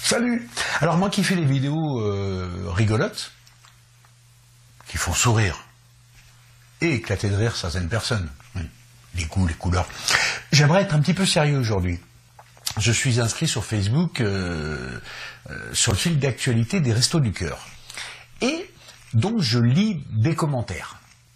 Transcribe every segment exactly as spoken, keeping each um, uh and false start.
Salut! Alors moi qui fais des vidéos euh, rigolotes, qui font sourire, et éclater de rire certaines personnes, oui. Les goûts, les couleurs, j'aimerais être un petit peu sérieux aujourd'hui. Je suis inscrit sur Facebook euh, euh, sur le fil d'actualité des Restos du Cœur. Et donc je lis des commentaires.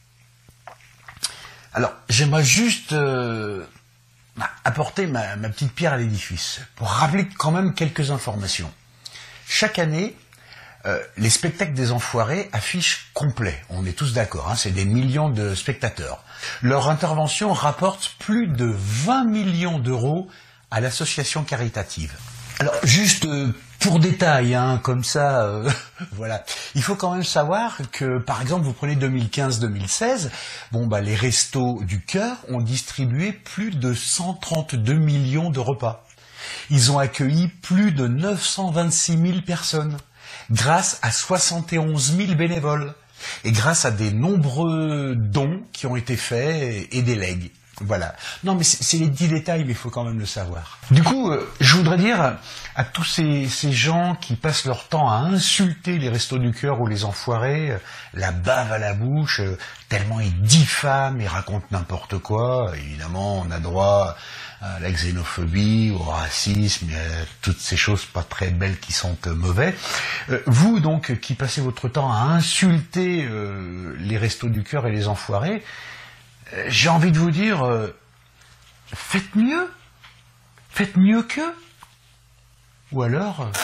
Alors j'aimerais juste euh, bah, apporter ma, ma petite pierre à l'édifice, pour rappeler quand même quelques informations. Chaque année, euh, les spectacles des Enfoirés affichent complet, on est tous d'accord, hein, c'est des millions de spectateurs. Leur intervention rapporte plus de vingt millions d'euros à l'association caritative. Alors juste euh, pour détail, hein, comme ça, euh, voilà, il faut quand même savoir que par exemple vous prenez deux mille quinze deux mille seize, bon bah les Restos du Cœur ont distribué plus de cent trente-deux millions de repas. Ils ont accueilli plus de neuf cent vingt-six mille personnes, grâce à soixante et onze mille bénévoles, et grâce à des nombreux dons qui ont été faits et des legs. Voilà. Non, mais c'est les petits détails, mais il faut quand même le savoir. Du coup, euh, je voudrais dire à tous ces, ces gens qui passent leur temps à insulter les Restos du Cœur ou les Enfoirés, euh, la bave à la bouche, euh, tellement ils diffament et racontent n'importe quoi. Évidemment, on a droit à la xénophobie, au racisme, à toutes ces choses pas très belles qui sont euh, mauvais. Euh, vous, donc, qui passez votre temps à insulter euh, les Restos du Cœur et les Enfoirés, j'ai envie de vous dire, euh, faites mieux, faites mieux qu'eux. Ou alors... Euh...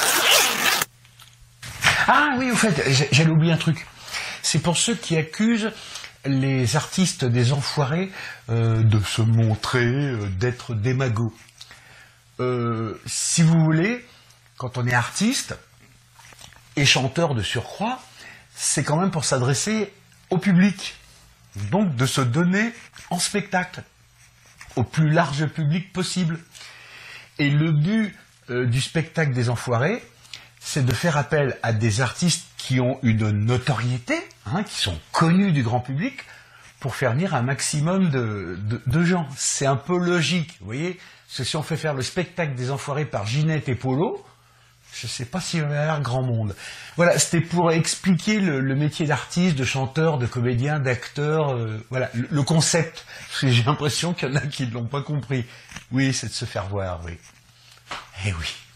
Ah oui, au fait, j'allais oublier un truc. C'est pour ceux qui accusent les artistes des Enfoirés euh, de se montrer, euh, d'être démagogues. Euh, si vous voulez, quand on est artiste et chanteur de surcroît, c'est quand même pour s'adresser au public. Donc de se donner en spectacle au plus large public possible. Et le but euh, du spectacle des Enfoirés, c'est de faire appel à des artistes qui ont une notoriété, hein, qui sont connus du grand public, pour faire venir un maximum de, de, de gens. C'est un peu logique, vous voyez. Parce que si on fait faire le spectacle des Enfoirés par Ginette et Polo, je ne sais pas s'il va y avoir grand monde. Voilà, c'était pour expliquer le, le métier d'artiste, de chanteur, de comédien, d'acteur, euh, voilà, le, le concept. Parce que j'ai l'impression qu'il y en a qui ne l'ont pas compris. Oui, c'est de se faire voir, oui. Eh oui.